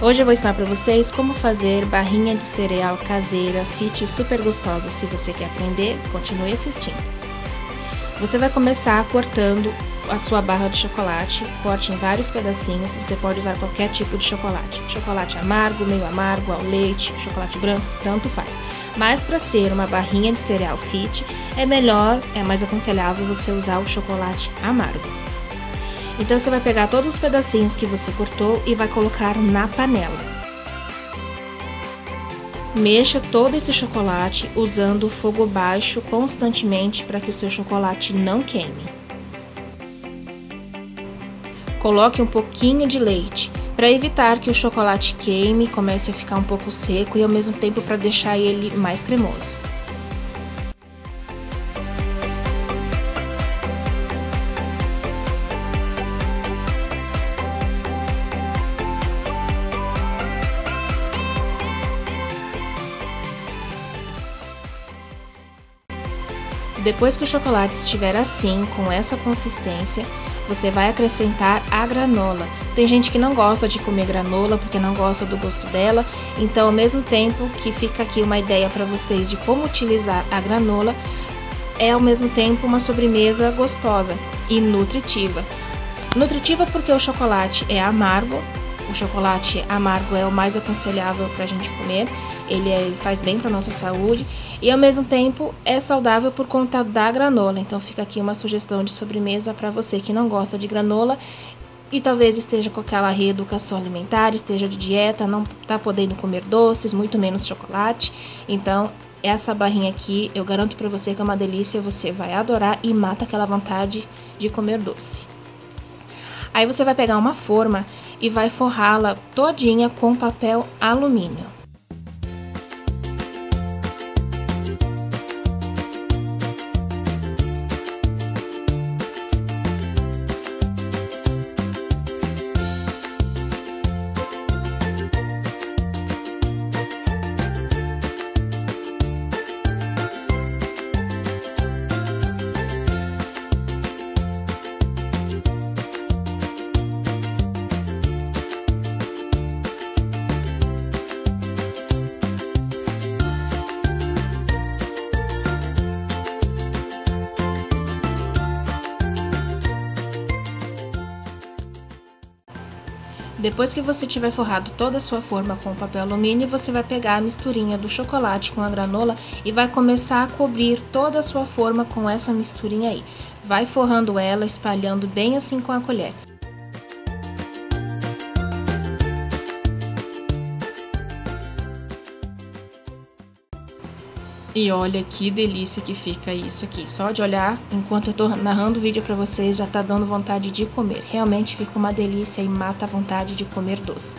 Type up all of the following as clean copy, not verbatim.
Hoje eu vou ensinar para vocês como fazer barrinha de cereal caseira fit super gostosa. Se você quer aprender, continue assistindo. Você vai começar cortando a sua barra de chocolate, corte em vários pedacinhos. Você pode usar qualquer tipo de chocolate, chocolate amargo, meio amargo, ao leite, chocolate branco, tanto faz. Mas para ser uma barrinha de cereal fit, é mais aconselhável você usar o chocolate amargo. Então você vai pegar todos os pedacinhos que você cortou e vai colocar na panela. Mexa todo esse chocolate usando o fogo baixo constantemente para que o seu chocolate não queime. Coloque um pouquinho de leite para evitar que o chocolate queime, comece a ficar um pouco seco e ao mesmo tempo para deixar ele mais cremoso. Depois que o chocolate estiver assim, com essa consistência, você vai acrescentar a granola. Tem gente que não gosta de comer granola porque não gosta do gosto dela, então ao mesmo tempo que fica aqui uma ideia para vocês de como utilizar a granola, é ao mesmo tempo uma sobremesa gostosa e nutritiva. Nutritiva porque o chocolate é amargo. O chocolate amargo é o mais aconselhável para a gente comer, ele faz bem para nossa saúde e ao mesmo tempo é saudável por conta da granola. Então fica aqui uma sugestão de sobremesa para você que não gosta de granola e talvez esteja com aquela reeducação alimentar, esteja de dieta, não está podendo comer doces, muito menos chocolate. Então essa barrinha aqui eu garanto para você que é uma delícia, você vai adorar e mata aquela vontade de comer doce. Aí você vai pegar uma forma e vai forrá-la todinha com papel alumínio. Depois que você tiver forrado toda a sua forma com o papel alumínio, você vai pegar a misturinha do chocolate com a granola e vai começar a cobrir toda a sua forma com essa misturinha aí. Vai forrando ela, espalhando bem assim com a colher. E olha que delícia que fica isso aqui. Só de olhar, enquanto eu tô narrando o vídeo pra vocês, já tá dando vontade de comer. Realmente fica uma delícia e mata a vontade de comer doce.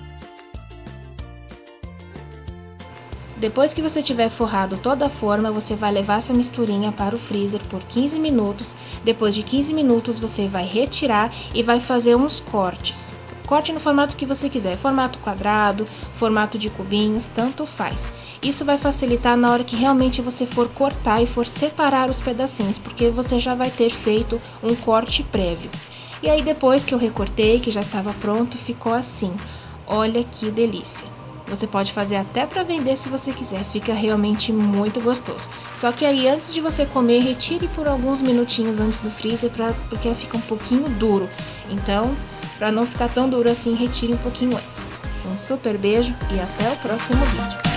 Depois que você tiver forrado toda a forma, você vai levar essa misturinha para o freezer por 15 minutos. Depois de 15 minutos, você vai retirar e vai fazer uns cortes. Corte no formato que você quiser, formato quadrado, formato de cubinhos, tanto faz. Isso vai facilitar na hora que realmente você for cortar e for separar os pedacinhos, porque você já vai ter feito um corte prévio. E aí depois que eu recortei, que já estava pronto, ficou assim. Olha que delícia! Você pode fazer até para vender se você quiser, fica realmente muito gostoso. Só que aí antes de você comer, retire por alguns minutinhos antes do freezer, porque fica um pouquinho duro. Então, para não ficar tão duro assim, retire um pouquinho antes. Um super beijo e até o próximo vídeo.